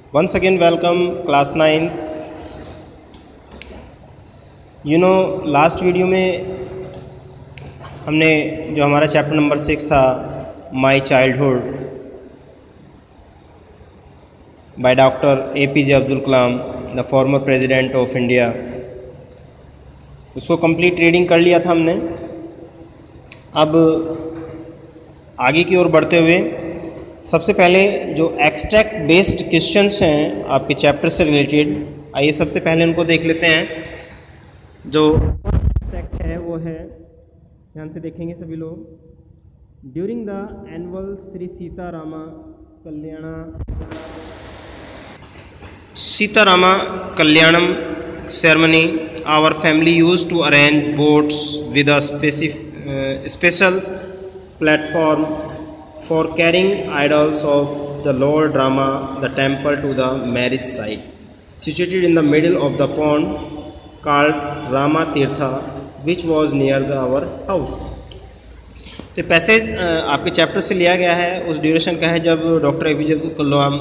Once again, welcome class 9th. Last video में हमने जो हमारा चैप्टर नंबर 6 था, my childhood by doctor APJ Abdul Kalam, the former president of India, उसको complete reading कर लिया था हमने। अब आगे की ओर बढ़ते हुए सबसे पहले जो एक्सट्रैक्ट बेस्ड क्वेश्चंस हैं आपके चैप्टर से रिलेटेड, आइए सबसे पहले उनको देख लेते हैं। जो एक्सट्रैक्ट है वो है, ध्यान से देखेंगे सभी लोग। During the annual Shri Sitarama Kalyanam ceremony, our family used to arrange boats with a special platform for carrying idols of the Lord Rama, the temple, to the marriage site, situated in the middle of the pond called Rama Tirtha, which was near our house. तो passage आपके chapter से लिया गया है, उस duration का है जब डॉक्टर APJ अब्दुल कलाम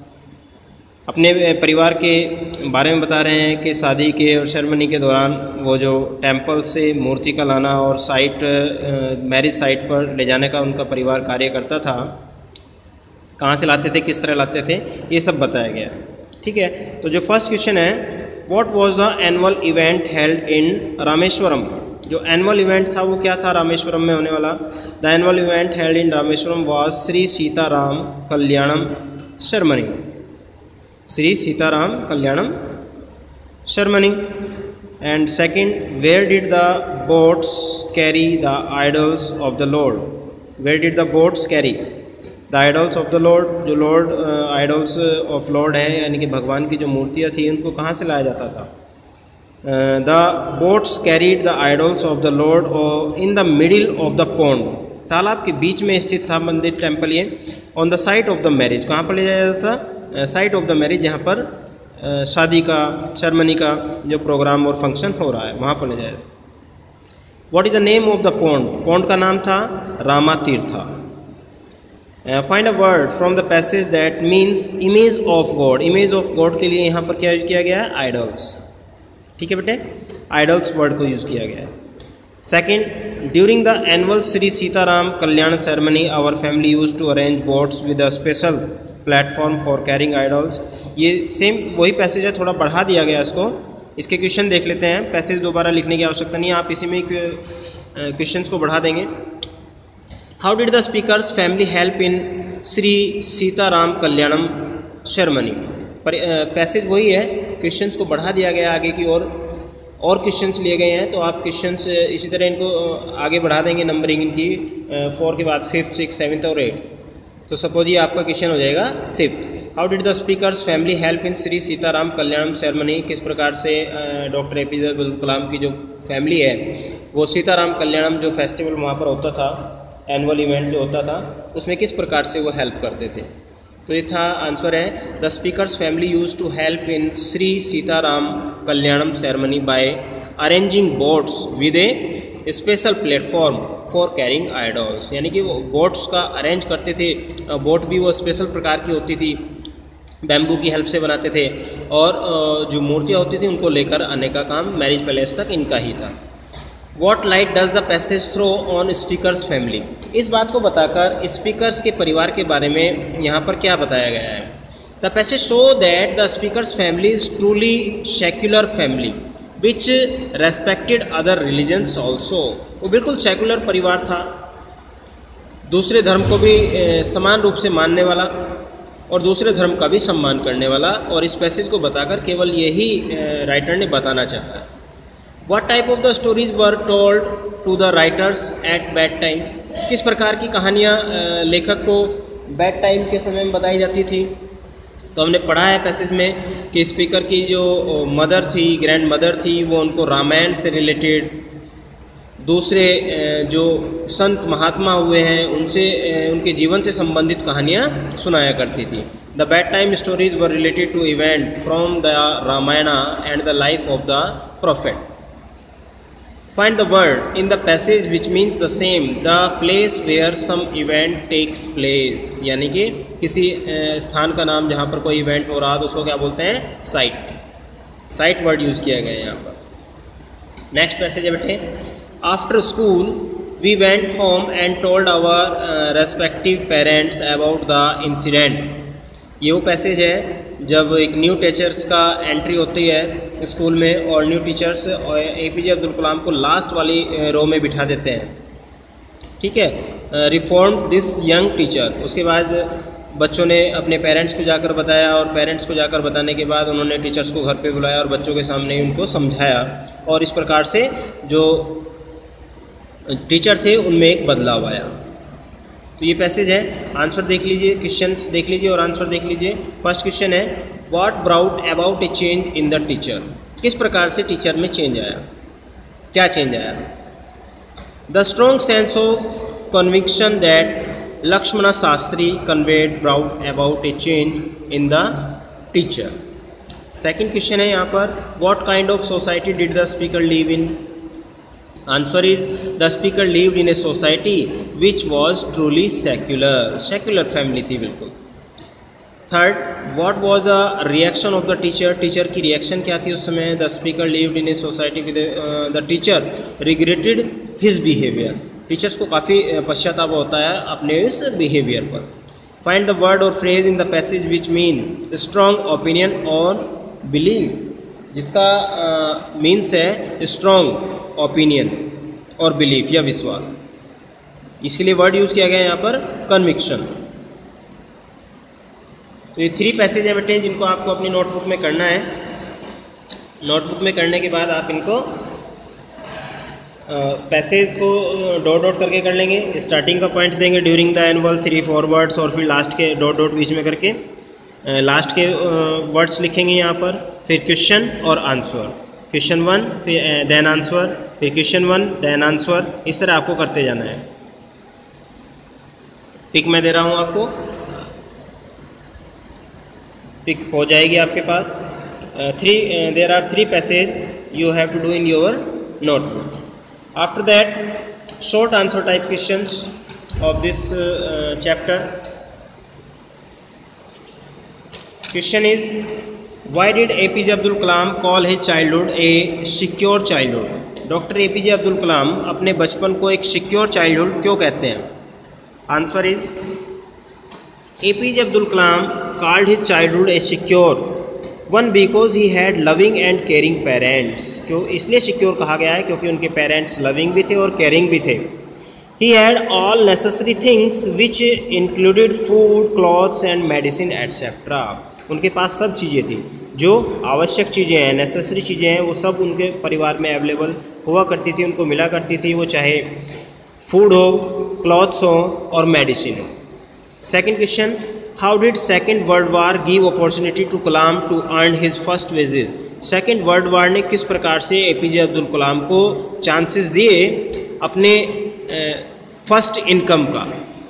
अपने परिवार के बारे में बता रहे हैं कि शादी के और सेरेमनी के दौरान वो जो टेंपल से मूर्ति का लाना और साइट मैरिज साइट पर ले जाने का उनका परिवार कार्य करता था, कहाँ से लाते थे, किस तरह लाते थे, ये सब बताया गया। ठीक है, तो जो फर्स्ट क्वेश्चन है, what was the annual event held in Rameswaram. जो एनुअल इवेंट था वो क्या था रामेश्वरम में होने वाला। The annual event held in Rameswaram was Shri Sitaram Kalyanam ceremony, Shri Sitaram Kalyanam ceremony. And second, where did the boats carry the idols of the Lord? Where did the boats carry the idols of the Lord? जो Lord idols of Lord हैं, यानी कि भगवान की जो मूर्तियाँ थी, उनको कहाँ से लाया जाता था। The boats carried the idols of the Lord in the middle of the pond, तालाब के बीच में स्थित था मंदिर, टेम्पल ये। On the site of the marriage, कहाँ पर ले जाया जाता था? साइट ऑफ द मैरिज, जहाँ पर शादी का सेरेमनी का जो प्रोग्राम और फंक्शन हो रहा है वहाँ पर ले जाया जाता। What is the name of the pond? Pond का नाम था Rama Tirtha. Find a word from the passage that means image of God. Image of God के लिए यहाँ पर क्या यूज किया गया है? आइडल्स। ठीक है बेटे, आइडल्स वर्ड को यूज़ किया गया है। Second, during the annual Shri Sitaram Kalyan ceremony our family use to arrange boats with a special platform for carrying idols. ये सेम वही पैसेज है, थोड़ा बढ़ा दिया गया इसको। इसके क्वेश्चन देख लेते हैं, पैसेज दोबारा लिखने की आवश्यकता नहीं है, आप इसी में क्वेश्चंस को बढ़ा देंगे। How did the speaker's family help in Shri Sitaram Kalyanam ceremony. Passage वही है, क्वेश्चंस को बढ़ा दिया गया आगे की और क्वेश्चंस लिए गए हैं, तो आप क्वेश्चंस इसी तरह इनको आगे बढ़ा देंगे, नंबरिंग इनकी 4 के बाद 5th 6th 7th और 8th। तो सपोज ये आपका क्वेश्चन हो जाएगा 5th। How did the speaker's family help in Shri Sitaram Kalyanam ceremony. किस प्रकार से डॉक्टर APJ अब्दुल कलाम की जो फैमिली है वो सीताराम कल्याणम जो फेस्टिवल वहाँ पर होता था, एनुअल इवेंट जो होता था, उसमें किस प्रकार से वो हेल्प करते थे। तो ये था आंसर है, the speaker's family use to help in Shri Sitaram Kalyanam ceremony by arranging boats with a special platform for carrying idols. यानी कि वो बोट्स का अरेंज करते थे। बोट भी वो स्पेशल प्रकार की होती थी, बैम्बू की हेल्प से बनाते थे, और जो मूर्तियाँ होती थी उनको लेकर आने का काम मैरिज पैलेस तक इनका ही था। What light does the passage throw on speaker's family. इस बात को बताकर स्पीकर्स के परिवार के बारे में यहाँ पर क्या बताया गया है। The passage show that the speaker's family is truly secular family which respected other religions also. वो बिल्कुल सेकुलर परिवार था, दूसरे धर्म को भी समान रूप से मानने वाला और दूसरे धर्म का भी सम्मान करने वाला, और इस पैसेज को बताकर केवल यही राइटर ने बताना चाहा है। What type of the stories were told to the writers at bad time. किस प्रकार की कहानियाँ लेखक को बैड टाइम के समय में बताई जाती थी। तो हमने पढ़ा है पैसेज में कि स्पीकर की जो मदर थी, ग्रैंड मदर थी, वो उनको रामायण से रिलेटेड, दूसरे जो संत महात्मा हुए हैं उनसे, उनके जीवन से संबंधित कहानियाँ सुनाया करती थी। The bad time stories were related to event from the Ramayana and the life of the prophet. Find the word in the passage which means the same, the place where some event takes place, यानी कि किसी स्थान का नाम जहाँ पर कोई event हो रहा है तो उसको क्या बोलते हैं, साइट। साइट वर्ड यूज़ किया गया है यहाँ पर। नेक्स्ट पैसेज है बेटे, after school we went home and told our respective parents about the incident. ये वो पैसेज है जब एक न्यू टीचर्स का एंट्री होती है स्कूल में और new teachers APJ Abdul Kalam को लास्ट वाली रो में बिठा देते हैं, ठीक है। रिफॉर्म दिस यंग टीचर, उसके बाद बच्चों ने अपने पेरेंट्स को जाकर बताया और पेरेंट्स को जाकर बताने के बाद उन्होंने टीचर्स को घर पे बुलाया और बच्चों के सामने ही उनको समझाया और इस प्रकार से जो टीचर थे उनमें एक बदलाव आया। तो ये पैसेज है। आंसर देख लीजिए, क्वेश्चन देख लीजिए और आंसर देख लीजिए। फर्स्ट क्वेश्चन है, what brought about a change in the teacher, किस प्रकार से टीचर में चेंज आया, क्या चेंज आया। The strong sense of conviction that Lakshmana Shastri conveyed brought about a change in the teacher. Second question है यहाँ पर, what kind of society did the speaker live in? Answer is, the speaker lived in a society which was truly secular. Secular family थी बिल्कुल। Third, what was the reaction of the teacher? Teacher की reaction क्या थी उस समय? The speaker lived in a society with the teacher regretted his behavior. Teachers को काफ़ी पश्चाताप होता है अपने इस बिहेवियर पर। फाइंड द वर्ड और phrase in the passage which mean strong opinion और बिलीव, जिसका मीन्स है स्ट्रॉन्ग ओपिनियन और बिलीफ या विश्वास। इसके लिए वर्ड यूज़ किया गया है यहाँ पर कन्विक्शन। तो ये 3 पैसेज है बेटे जिनको आपको अपनी नोटबुक में करना है। नोटबुक में करने के बाद आप इनको पैसेज को डॉट डॉट करके कर लेंगे। स्टार्टिंग का पॉइंट देंगे ड्यूरिंग द एनुअल 3 4 वर्ड्स और फिर लास्ट के डॉट डॉट बीच में करके लास्ट के वर्ड्स लिखेंगे यहाँ पर। फिर क्वेश्चन और आंसर, क्वेश्चन 1 फिर देन आंसर, फिर क्वेश्चन 1 देन आंसर, इस तरह आपको करते जाना है। पिक मैं दे रहा हूँ आपको, पिक हो जाएगी आपके पास। There are 3 passage you have to do in your notebook. After that, short answer type questions of this chapter. Question is, why did APJ Abdul Kalam call his childhood a secure childhood? Doctor APJ Abdul Kalam अपने बचपन को एक secure childhood क्यों कहते हैं? Answer is, APJ Abdul Kalam called his childhood a secure one because he had loving and caring parents. क्यों इसलिए secure कहा गया है? क्योंकि उनके पेरेंट्स लविंग भी थे और केयरिंग भी थे। He had all necessary things which included food, clothes and medicine etcetera. उनके पास सब चीज़ें थी, जो आवश्यक चीज़ें हैं, नेसेसरी चीज़ें हैं, वो सब उनके परिवार में अवेलेबल हुआ करती थी, उनको मिला करती थी, वो चाहे फूड हो, क्लॉथ्स हो और मेडिसिन हो। Second question, How did Second World War give opportunity to Kalam to earn his first wages? Second world war ने किस प्रकार से APJ अब्दुल कलाम को चांसेस दिए अपने फर्स्ट इनकम का?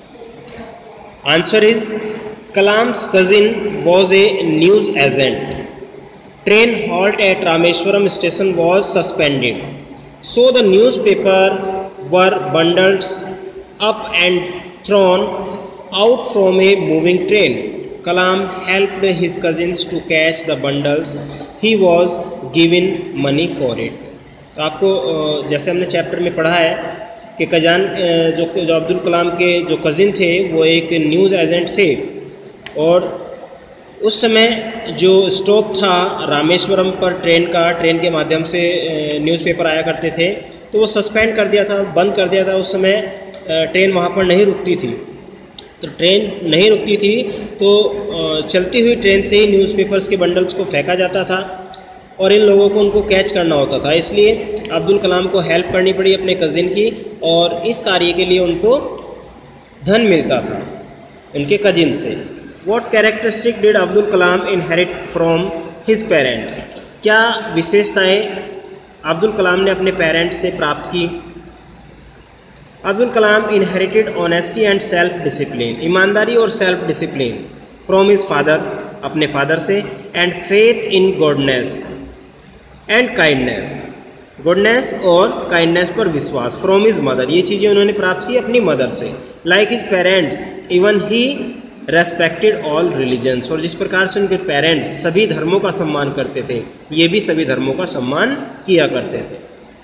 Answer is, Kalam's cousin was a news agent. Train halt at Rameswaram station was suspended, so the newspaper were bundles up and thrown out from a moving train. Kalam helped his cousins to catch the bundles. He was given money for it. तो आपको जैसे हमने chapter में पढ़ा है कि Kazan जो अब्दुल कलाम के जो कज़िन थे वो एक न्यूज़ एजेंट थे और उस समय जो स्टॉप था रामेश्वरम पर ट्रेन के माध्यम से न्यूज़पेपर आया करते थे, तो वो सस्पेंड कर दिया था, बंद कर दिया था। उस समय ट्रेन वहाँ पर नहीं रुकती थी, तो ट्रेन नहीं रुकती थी तो चलती हुई ट्रेन से ही न्यूज़पेपर्स के बंडल्स को फेंका जाता था और इन लोगों को उनको कैच करना होता था। इसलिए अब्दुल कलाम को हेल्प करनी पड़ी अपने कज़िन की और इस कार्य के लिए उनको धन मिलता था उनके कज़िन से। What characteristic did Abdul Kalam inherit from his parents? क्या विशेषताएं अब्दुल कलाम ने अपने पेरेंट्स से प्राप्त की? Abdul Kalam inherited honesty and self discipline, ईमानदारी और self discipline from his father, अपने फादर से, and faith in goodness and kindness goodness और काइंडनेस पर विश्वास फ्रॉम हिज मदर, ये चीज़ें उन्होंने प्राप्त की अपनी मदर से। Like his parents even he respected all religions, और जिस प्रकार से उनके पेरेंट्स सभी धर्मों का सम्मान करते थे, ये भी सभी धर्मों का सम्मान किया करते थे।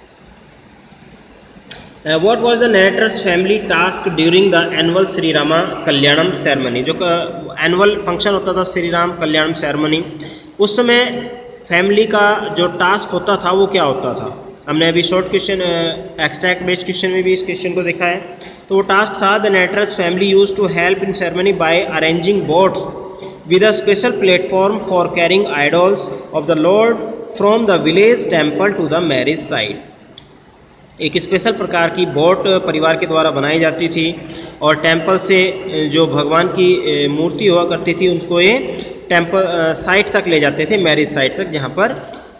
What was the narrator's family task during the annual Sri Rama Kalyanam ceremony? जो एनुअल फंक्शन होता था श्री राम कल्याणम सेरेमनी, उस समय फैमिली का जो टास्क होता था वो क्या होता था? हमने अभी short question extract based question में भी इस क्वेश्चन को देखा है। तो वो टास्क था, the narrator's family used to help in ceremony by arranging boats with a special platform for carrying idols of the Lord from the village temple to the marriage site। एक special प्रकार की boat परिवार के द्वारा बनाई जाती थी और टेंपल से जो भगवान की मूर्ति हुआ करती थी उनको ये टेंपल साइट तक ले जाते थे, मैरिज साइट तक, जहाँ पर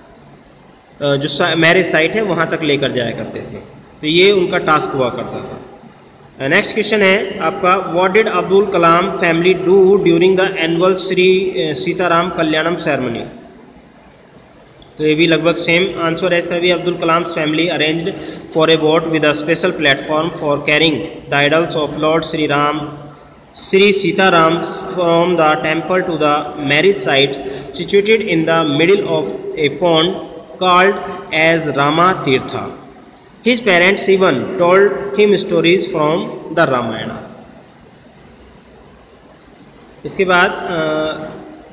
जो मैरिज साइट है वहाँ तक लेकर जाया करते थे। तो ये उनका टास्क हुआ करता था। नेक्स्ट क्वेश्चन है आपका, what did Abdul Kalam family do during the annual Shri Sitaram Kalyanam ceremony? तो ये भी लगभग सेम आंसर है इसका भी। Abdul Kalam family arranged for a boat with a special platform for carrying the idols of Lord Shri Sitaram from the temple to the marriage sites situated in the middle of a pond called as Rama Tirtha. His parents even told him stories from the Ramayan. इसके बाद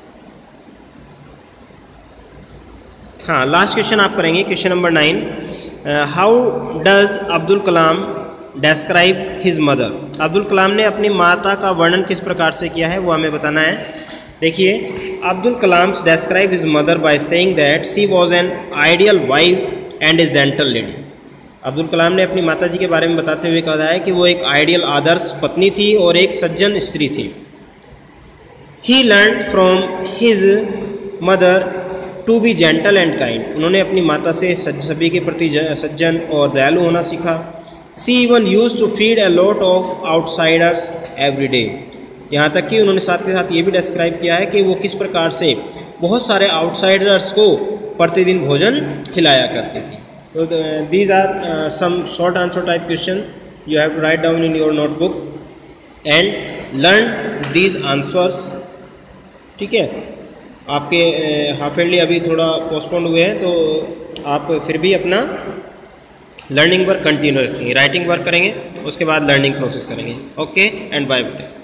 हाँ, last question आप करेंगे, question number 9। How does Abdul Kalam describe his mother? Abdul Kalam ने अपनी माता का वर्णन किस प्रकार से किया है वो हमें बताना है। देखिए, Abdul Kalam describe his mother by saying that she was an ideal wife and a gentle lady. Abdul Kalam ने अपनी माता जी के बारे में बताते हुए कहा है कि वो एक आइडियल आदर्श पत्नी थी और एक सज्जन स्त्री थी। He learn from his mother to be gentle and kind, उन्होंने अपनी माता से सभी के प्रति सज्जन और दयालु होना सीखा। She even use to feed a lot of outsiders every day, यहाँ तक कि उन्होंने साथ के साथ ये भी डिस्क्राइब किया है कि वो किस प्रकार से बहुत सारे आउटसाइडर्स को प्रतिदिन भोजन खिलाया करती थी। तो these are some short answer type question you have to write down in your notebook and learn these answers. ठीक है, आपके हाफ ईयरली अभी थोड़ा पोस्टपोन हुए हैं, तो आप फिर भी अपना लर्निंग वर्क कंटिन्यू रखेंगे, राइटिंग वर्क करेंगे, उसके बाद लर्निंग प्रोसेस करेंगे। Okay and bye.